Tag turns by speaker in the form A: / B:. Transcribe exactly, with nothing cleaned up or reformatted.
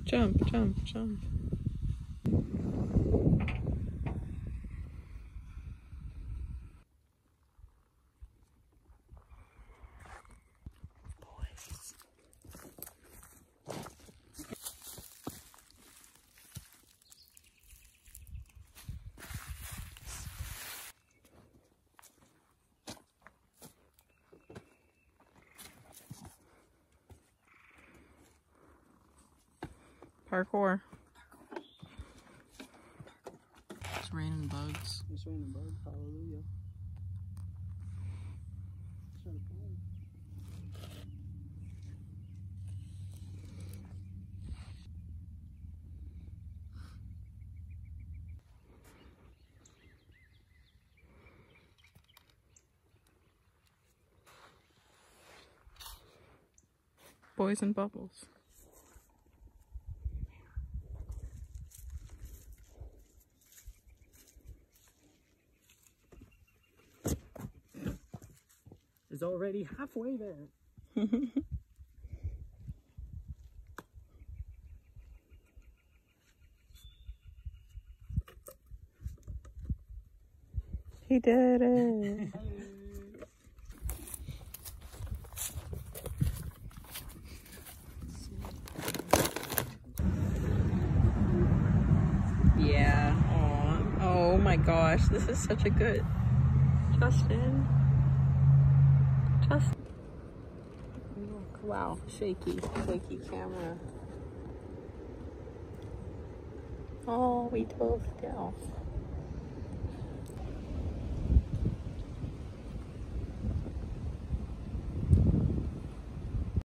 A: Jump, jump, jump. Parkour. It's raining bugs.
B: It's raining bugs. Hallelujah.
A: Boys and bubbles.
B: Is already halfway there.
A: He did it. Yeah. Aw. Oh my gosh, this is such a good. Justin. Justin. Look, wow, shaky, shaky camera. Oh, we dove down.